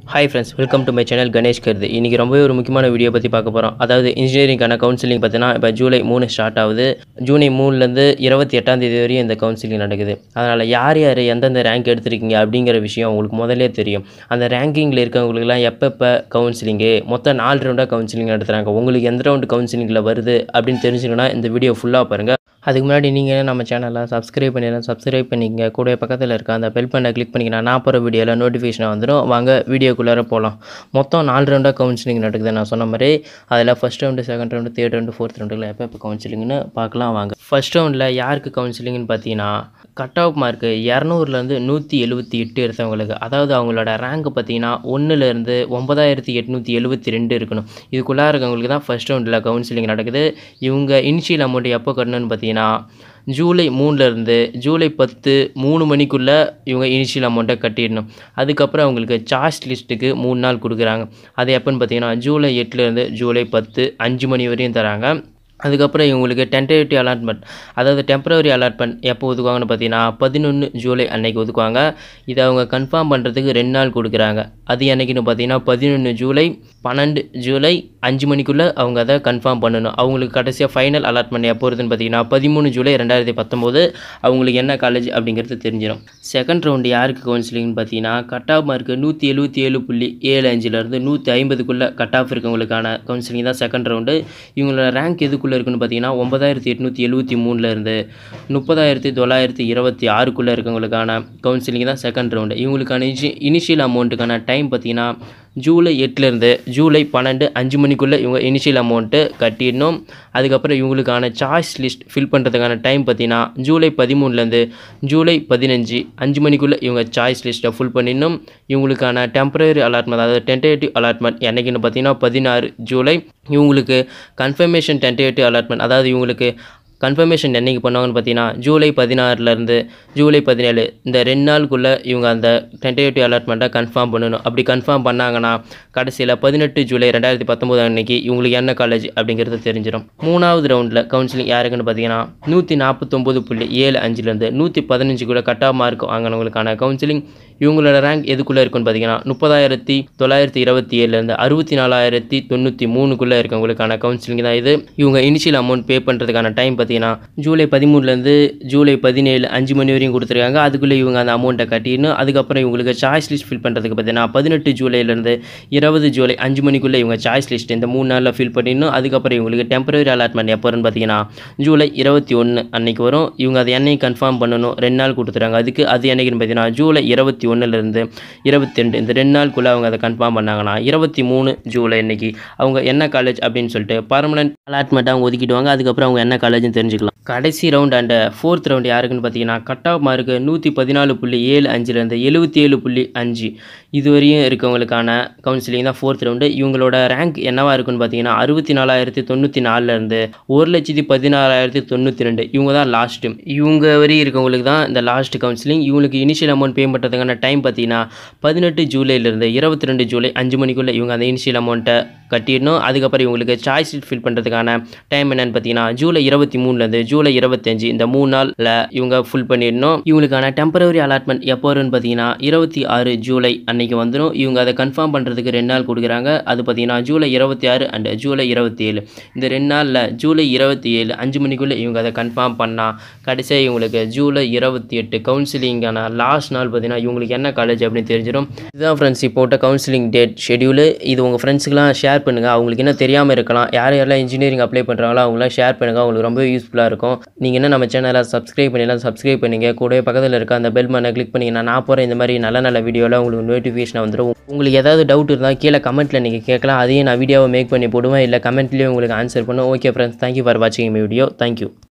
Hi friends, welcome to my channel Ganesh கருது. இன்றைக்கி ரொம்பவே ஒரு முக்கியமான வீடியோ பற்றி பார்க்க போகிறோம். அதாவது இன்ஜினியரிங்கான கவுன்சிலிங் பார்த்தீங்கன்னா இப்போ ஜூலை 3 ஸ்டார்ட் ஆகுது. ஜூலை 3லேருந்து 28ஆம் தேதி வரையும் இந்த கவுன்சிலிங் நடக்குது. அதனால் யார் யார் எந்தெந்த ரேங்க் எடுத்திருக்கீங்க அப்படிங்கிற விஷயம் உங்களுக்கு முதல்லே தெரியும். அந்த ரேங்கிங்கில் இருக்கவங்களுக்குலாம் எப்பப்போ கவுன்சிலிங்கு மொத்தம் 4 ரவுண்டாக கவுன்சிலிங் நடத்துகிறாங்க. உங்களுக்கு எந்த ரவுண்டு கவுன்சிலிங்கில் வருது அப்படின்னு தெரிஞ்சுக்கணுன்னா இந்த வீடியோ ஃபுல்லாக பாருங்கள். அதுக்கு முன்னாடி நீங்கள் நம்ம சேனலை சப்ஸ்கிரைப் பண்ணிக்கங்க. கூட பக்கத்தில் இருக்க அந்த பெல் பண்ணை கிளிக் பண்ணிங்கன்னா நான் போகிற வீடியோவில் நோட்டிஃபிகேஷன் வந்துடும். வாங்க வீடியோக்குள்ளார போகலாம். மொத்தம் 4 ரவுண்டாக கவுன்சிலிங் நடக்குது நான் சொன்ன மாதிரி. அதில் first round, second round, third round, fourth ரவுண்டில் எப்போ கவுன்சிலிங்னு பார்க்கலாம் வாங்க. ஃபஸ்ட் ரவுண்டில் யாருக்கு கவுன்சிலிங்னு பார்த்தீங்கன்னா கட் ஆஃப் மார்க்கு 200லேருந்து 178 எடுத்தவங்களுக்கு, அதாவது அவங்களோட ரேங்க் பார்த்தீங்கன்னா 1லேருந்து 9872 இருக்கணும். இதுக்குள்ளே இருக்கவங்களுக்கு தான் ஃபஸ்ட் ரவுண்டில் கவுன்சிலிங் நடக்குது. இவங்க இனிஷியல் அமௌண்ட் எப்போ கட்டணும்னு பார்த்தீங்கன்னா ஜூலை 3லேருந்து ஜூலை 10 3 மணிக்குள்ளே இவங்க இனிஷியல் அமௌண்ட்டை கட்டிடணும். அதுக்கப்புறம் அவங்களுக்கு சாய்ஸ் லிஸ்ட்டுக்கு 3 நாள் கொடுக்குறாங்க. அது எப்போன்னு பார்த்தீங்கன்னா ஜூலை 8லேருந்து ஜூலை 10 5 மணி வரையும் தராங்க. அதுக்கப்புறம் இவங்களுக்கு டென்டேட்டிவ் அலாட்மெண்ட், அதாவது டெம்பரவரி அலாட்மெண்ட் எப்போ ஒதுக்குவாங்கன்னு பார்த்தீங்கன்னா 11 ஜூலை அன்னைக்கு ஒதுக்குவாங்க. இதை அவங்க கன்ஃபார்ம் பண்ணுறதுக்கு 2 நாள் கொடுக்குறாங்க. அது என்னைக்குன்னு பார்த்தீங்கன்னா 11 ஜூலை 12 ஜூலை 5 மணிக்குள்ளே அவங்க அதை கன்ஃபார்ம் பண்ணணும். அவங்களுக்கு கடைசியாக ஃபைனல் அலாட்மெண்ட் எப்போ வருதுன்னு பார்த்தீங்கன்னா 13 ஜூலை 2019 அவங்களுக்கு என்ன காலேஜ் அப்படிங்கிறது தெரிஞ்சிடும். செகண்ட் ரவுண்டு யாருக்கு கவுன்சிலிங்னு பார்த்தீங்கன்னா கட் ஆஃப் மார்க்கு 177.75லேருந்து 150க்குள்ளே கட் ஆஃப் இருக்கவங்களுக்கான கவுன்சிலிங் தான் செகண்ட் ரவுண்டு. இவங்களோட ரேங்க் எதுக்குள்ளே இருக்குன்னு பார்த்தீங்கன்னா 9873லேருந்து 30926க்குள்ளே இருக்கவங்களுக்கான கவுன்சிலிங் தான் செகண்ட் ரவுண்டு. இவங்களுக்கான இனிஷியல் அமௌண்ட்டுக்கான டைம் பார்த்தீங்கன்னா ஜூலை 8லேருந்து ஜூலை 12 5 மணிக்குள்ளே இவங்க இனிஷியல் அமௌண்ட்டு கட்டிடணும். அதுக்கப்புறம் இவங்களுக்கான சாய்ஸ் லிஸ்ட் ஃபில் பண்ணுறதுக்கான டைம் பார்த்தீங்கன்னா ஜூலை 13லேருந்து ஜூலை 15 5 மணிக்குள்ளே இவங்க சாய்ஸ் லிஸ்ட்டை ஃபுல் பண்ணிடணும். இவங்களுக்கான டெம்பரரி அலாட்மெண்ட், அதாவது டென்டேட்டிவ் அலாட்மெண்ட் என்னைக்குன்னு பார்த்தீங்கன்னா 16 ஜூலை. இவங்களுக்கு கன்ஃபர்மேஷன் டென்டேட்டிவ் அலாட்மெண்ட், அதாவது இவங்களுக்கு கன்ஃபர்மேஷன் என்றைக்கு பண்ணுவாங்கன்னு பார்த்தீங்கன்னா ஜூலை 16லேருந்து ஜூலை 17 இந்த 2 நாளுக்குள்ளே இவங்க அந்த டென்டேட்டிவ் அலாட்மெண்ட்டை கன்ஃபார்ம் பண்ணணும். அப்படி கன்ஃபார்ம் பண்ணாங்கன்னா கடைசியில் 18 ஜூலை 2019 அன்னைக்கு இவங்களுக்கு என்ன காலேஜ் அப்படிங்கிறது தெரிஞ்சிடும். 3வது ரவுண்டில் கவுன்சிலிங் யாருக்குன்னு பார்த்தீங்கன்னா 149.75லேருந்து 115 கட் ஆஃப் மார்க் வாங்கினவங்களுக்கான கவுன்சிலிங். இவங்களோட ரேங்க் எதுக்குள்ளே இருக்குன்னு பார்த்தீங்கன்னா 30,927லேருந்து 64,093க்குள்ளே இருக்கவங்களுக்கான கவுன்சிலிங் தான் இது. இவங்க இனிஷியல் அமௌண்ட் பே பண்ணுறதுக்கான டைம் பார்த்தீங்கன்னா ஜூலை 13லேருந்து ஜூலை 17 5 மணி வரையும் கொடுத்துருக்காங்க. அதுக்குள்ளே இவங்க அந்த அமௌண்ட்டை கட்டிடணும். அதுக்கப்புறம் இவங்களுக்கு சாய்ஸ் லிஸ்ட் ஃபில் பண்ணுறதுக்கு பார்த்தீங்கன்னா 18 ஜூலைலேருந்து 20 ஜூலை 5 மணிக்குள்ளே இவங்க சாய்ஸ் லிஸ்ட் இந்த 3 நாளில் ஃபில் பண்ணிடணும். அதுக்கப்புறம் இவங்களுக்கு டெம்பரரி அலாட்மெண்ட் எப்போ வரும்னு பார்த்தீங்கன்னா ஜூலை 21 அன்னைக்கு வரும். இவங்க அதை என்னைக்கு கன்ஃபார்ம் பண்ணணும் 2 நாள் கொடுத்துறாங்க. அது என்னைக்குன்னு பார்த்தீங்கன்னா ஜூலை 21லேருந்து 22 இந்த 2 நாளுக்குள்ளே அவங்க அதை கன்ஃபார்ம் பண்ணாங்கன்னா 23 ஜூலை அன்னைக்கு அவங்க என்ன காலேஜ் அப்படின்னு சொல்லிட்டு பர்மனெண்ட் அலாட்மெண்ட் அவங்க ஒதுக்கிடுவாங்க. அதுக்கப்புறம் அவங்க என்ன காலேஜ்னு தெரிஞ்சுக்கலாம். கடைசி ரவுண்ட் அண்ட் ஃபோர்த் ரவுண்ட் யாருக்குன்னு பார்த்தீங்கன்னா கட் ஆஃப் மார்க்கு 114.75லேருந்து 77.5 இதுவரையும் இருக்கவங்களுக்கான கவுன்சிலிங் தான் ஃபோர்த் ரவுண்டு. இவங்களோட ரேங்க் என்னவா இருக்குன்னு பார்த்தீங்கன்னா 64,094லேருந்து 1,16,092 இவங்க தான் லாஸ்ட்டு. இவங்க வரையும் இருக்கவங்களுக்கு தான் இந்த லாஸ்ட் கவுன்சிலிங். இவங்களுக்கு இனிஷியல் அமௌண்ட் பே பண்ணுறதுக்கான டைம் பார்த்தீங்கன்னா 18 ஜூலைலேருந்து 22 ஜூலை 5 மணிக்குள்ளே இவங்க அந்த இனிஷியல் அமௌண்ட்டை கட்டிடணும். அதுக்கப்புறம் இவங்களுக்கு சாய்ஸ் ஃபில் பண்ணுறதுக்கான டைம் என்னன்னு பார்த்தீங்கன்னா ஜூலை 23லேருந்து ஜூலை 25 இந்த 3 நாளில் இவங்க ஃபுல் பண்ணிடணும். இவங்களுக்கான டெம்பரரி அலாட்மெண்ட் எப்போ வரும்னு பார்த்தீங்கன்னா 26 ஜூலை அன்னைக்கு வந்துடும். இவங்க அதை கன்ஃபார்ம் பண்ணுறதுக்கு 2 நாள் கொடுக்குறாங்க. அது பார்த்தீங்கன்னா ஜூலை 26 அண்ட் ஜூலை 27 இந்த 2 நாளில் ஜூலை 27 5 மணிக்குள்ளே இவங்க அதை கன்ஃபார்ம் பண்ணால் கடைசியாக இவங்களுக்கு ஜூலை 28 கவுன்சிலிங்கான லாஸ்ட் நாள் பார்த்தீங்கன்னா இவங்களுக்கு என்ன காலேஜ் அப்படின்னு தெரிஞ்சிடும். இதுதான் ஃப்ரெண்ட்ஸ் இப்போட்ட கவுன்சிலிங் டேட் ஷெடியூலு. இது உங்கள் ஃப்ரெண்ட்ஸுக்கெலாம் ஷேர் பண்ணுங்கள். அவங்களுக்கு என்ன தெரியாமல் இருக்கலாம். யாரெல்லாம் இன்ஜினியரிங் அப்ளை பண்ணுறாங்களோ அவங்களாம் ஷேர் பண்ணுங்கள். அவங்களுக்கு ரொம்ப யூஸ்ஃபுல்லாக இருக்கும். நீங்கள் என்ன நம்ம சேனலை சப்ஸ்கிரைப் பண்ணிங்க. கூட பக்கத்தில் இருக்க அந்த பெல் பண்ணை கிளிக் பண்ணிங்கன்னா நான் போகிற இந்த மாதிரி நல்ல வீடியோவில் உங்களுக்கு நோட்டிஃபிகேஷன் வந்துடும். உங்களுக்கு ஏதாவது டவுட் இருந்தால் கீழே கமெண்ட்டில் நீங்கள் கேட்கலாம். அதையும் நான் வீடியோவை மேக் பண்ணி போடுவேன், இல்லை கமெண்ட்லேயே உங்களுக்கு ஆன்சர் பண்ணுவேன். ஓகே ஃப்ரெண்ட்ஸ், தேங்க்யூ ஃபார் வாட்சிங் மை வீடியோ. தேங்க்யூ.